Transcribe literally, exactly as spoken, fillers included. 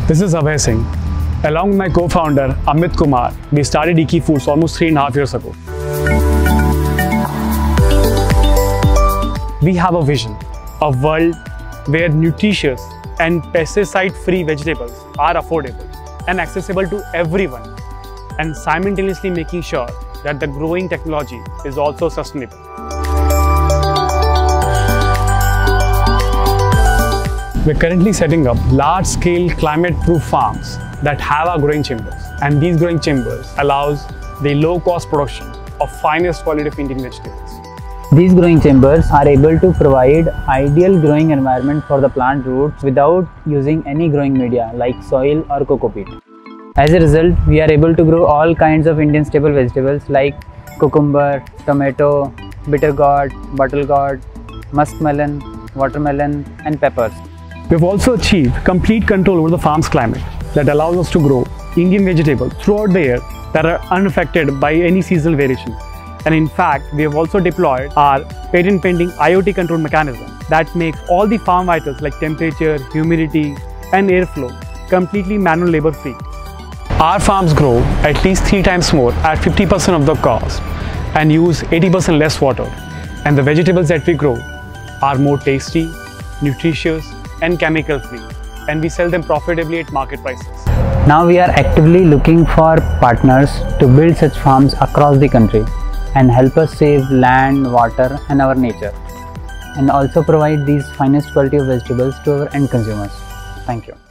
This is Abhay Singh. Along with my co-founder Amit Kumar, we started Eeki Foods almost three and a half years ago. We have a vision, a world where nutritious and pesticide-free vegetables are affordable and accessible to everyone, and simultaneously making sure that the growing technology is also sustainable. We're currently setting up large-scale climate-proof farms that have our growing chambers, and these growing chambers allows the low-cost production of finest quality of Indian vegetables. These growing chambers are able to provide ideal growing environment for the plant roots without using any growing media like soil or coco-peat. As a result, we are able to grow all kinds of Indian staple vegetables like cucumber, tomato, bitter gourd, bottle gourd, muskmelon, watermelon and peppers. We've also achieved complete control over the farm's climate that allows us to grow Indian vegetables throughout the year that are unaffected by any seasonal variation. And in fact, we have also deployed our patent pending I O T control mechanism that makes all the farm vitals like temperature, humidity and airflow completely manual labor free. Our farms grow at least three times more at fifty percent of the cost and use eighty percent less water. And the vegetables that we grow are more tasty, nutritious and chemical free, and we sell them profitably at market prices. Now we are actively looking for partners to build such farms across the country and help us save land, water and our nature, and also provide these finest quality of vegetables to our end consumers. Thank you.